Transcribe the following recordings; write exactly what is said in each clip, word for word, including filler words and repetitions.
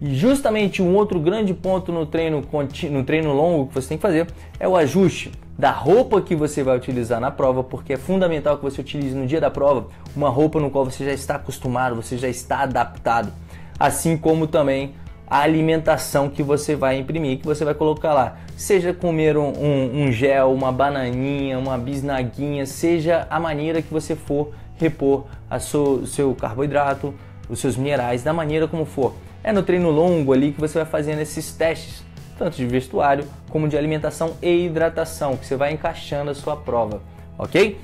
E justamente um outro grande ponto no treino, no treino longo que você tem que fazer é o ajuste da roupa que você vai utilizar na prova, porque é fundamental que você utilize no dia da prova uma roupa no qual você já está acostumado, você já está adaptado, assim como também a alimentação que você vai imprimir, que você vai colocar lá, seja comer um, um, um gel, uma bananinha, uma bisnaguinha, seja a maneira que você for repor o seu, seu carboidrato, os seus minerais, da maneira como for. É no treino longo ali que você vai fazendo esses testes, tanto de vestuário como de alimentação e hidratação, que você vai encaixando a sua prova, ok?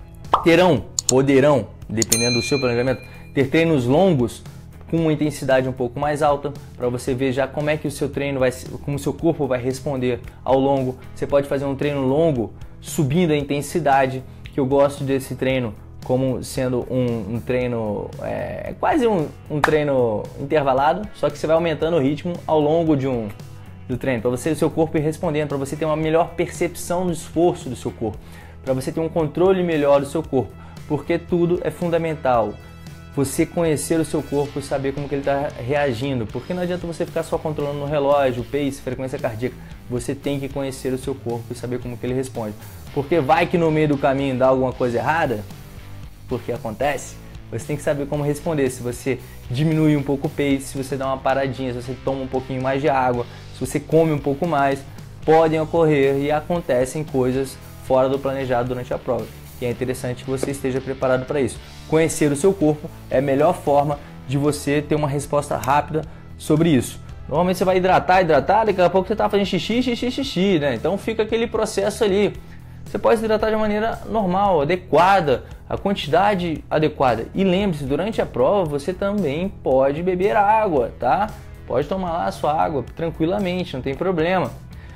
Terão, poderão, dependendo do seu planejamento, ter treinos longos com uma intensidade um pouco mais alta, para você ver já como é que o seu treino vai, como o seu corpo vai responder ao longo. Você pode fazer um treino longo subindo a intensidade, que eu gosto desse treino como sendo um, um treino, é, quase um, um treino intervalado, só que você vai aumentando o ritmo ao longo de um do treino, para você o seu corpo ir respondendo, para você ter uma melhor percepção do esforço do seu corpo, para você ter um controle melhor do seu corpo, porque tudo é fundamental. Você conhecer o seu corpo e saber como que ele está reagindo, porque não adianta você ficar só controlando no relógio, o pace, frequência cardíaca. Você tem que conhecer o seu corpo e saber como que ele responde, porque vai que no meio do caminho dá alguma coisa errada, porque acontece, você tem que saber como responder. Se você diminui um pouco o pace, se você dá uma paradinha, se você toma um pouquinho mais de água, se você come um pouco mais, podem ocorrer e acontecem coisas fora do planejado durante a prova. E é interessante que você esteja preparado para isso. Conhecer o seu corpo é a melhor forma de você ter uma resposta rápida sobre isso. Normalmente você vai hidratar, hidratar, daqui a pouco você está fazendo xixi, xixi, xixi, né? Então fica aquele processo ali. Você pode se hidratar de maneira normal, adequada, a quantidade adequada. E lembre-se, durante a prova você também pode beber água, tá? Pode tomar lá a sua água tranquilamente, não tem problema.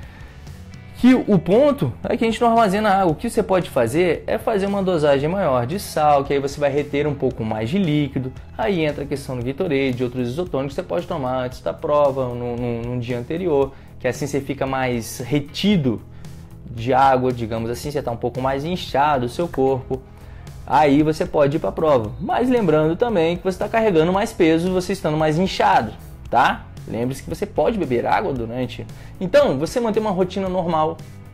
Que o ponto é que a gente não armazena água. O que você pode fazer é fazer uma dosagem maior de sal, que aí você vai reter um pouco mais de líquido. Aí entra a questão do Gatorade, de outros isotônicos que você pode tomar antes da prova, no, no, no dia anterior, que assim você fica mais retido de água, digamos assim, você está um pouco mais inchado o seu corpo. Aí você pode ir para a prova. Mas lembrando também que você está carregando mais peso, você estando mais inchado, tá? Lembre-se que você pode beber água durante. Então, você manter uma rotina normal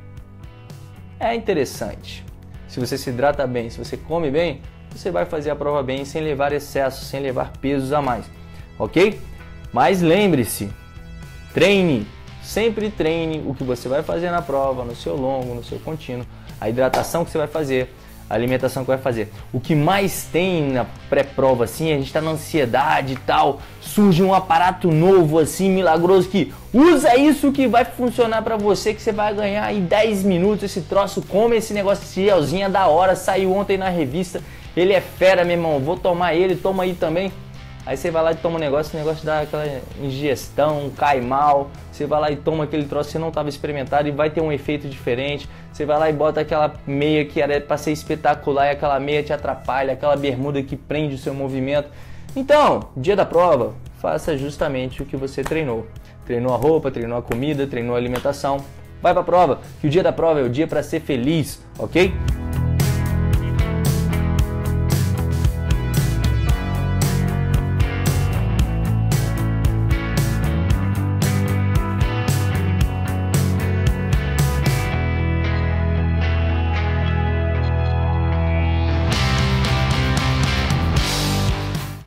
é interessante. Se você se hidrata bem, se você come bem, você vai fazer a prova bem, sem levar excesso, sem levar pesos a mais, ok? Mas lembre-se, treine, sempre treine o que você vai fazer na prova, no seu longo, no seu contínuo, a hidratação que você vai fazer, a alimentação que vai fazer. O que mais tem na pré-prova, assim, a gente está na ansiedade e tal, surge um aparato novo, assim, milagroso, que usa isso que vai funcionar para você, que você vai ganhar em dez minutos esse troço, come esse negócio, esse gelzinho é da hora, saiu ontem na revista, ele é fera, meu irmão, vou tomar ele, toma aí também. Aí você vai lá e toma um negócio, o negócio dá aquela ingestão, cai mal. Você vai lá e toma aquele troço que você não estava experimentado e vai ter um efeito diferente. Você vai lá e bota aquela meia que era para ser espetacular e aquela meia te atrapalha, aquela bermuda que prende o seu movimento. Então, dia da prova, faça justamente o que você treinou. Treinou a roupa, treinou a comida, treinou a alimentação. Vai para a prova, que o dia da prova é o dia para ser feliz, ok?